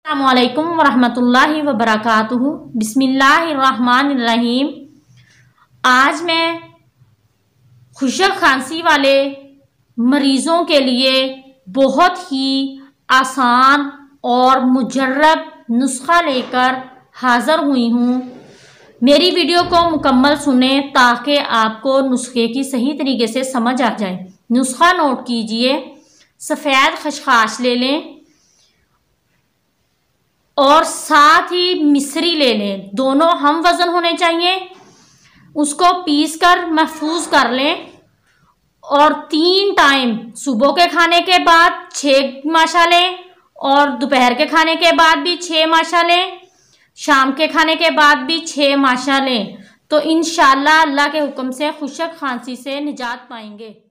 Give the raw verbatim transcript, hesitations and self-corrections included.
अस्सलामुअलैकुम वरहमतुल्लाहि वबरकातुहू। बिस्मिल्लाहिर्रहमानिर्रहीम। आज मैं खुशक खांसी वाले मरीज़ों के लिए बहुत ही आसान और मुजर्रब नुस्खा लेकर हाज़िर हुई हूँ। मेरी वीडियो को मुकम्मल सुने ताकि आपको नुस्खे की सही तरीके से समझ आ जाए। नुस्खा नोट कीजिए। सफ़ेद खसखस ले लें और साथ ही मिश्री ले लें, दोनों हम वज़न होने चाहिए। उसको पीस कर महफूज कर लें और तीन टाइम सुबह के खाने के बाद छः माशा लें और दोपहर के खाने के बाद भी छः माशा लें, शाम के खाने के बाद भी छः माशा लें। तो इंशाअल्लाह अल्लाह के हुक्म से खुशक खांसी से निजात पाएंगे।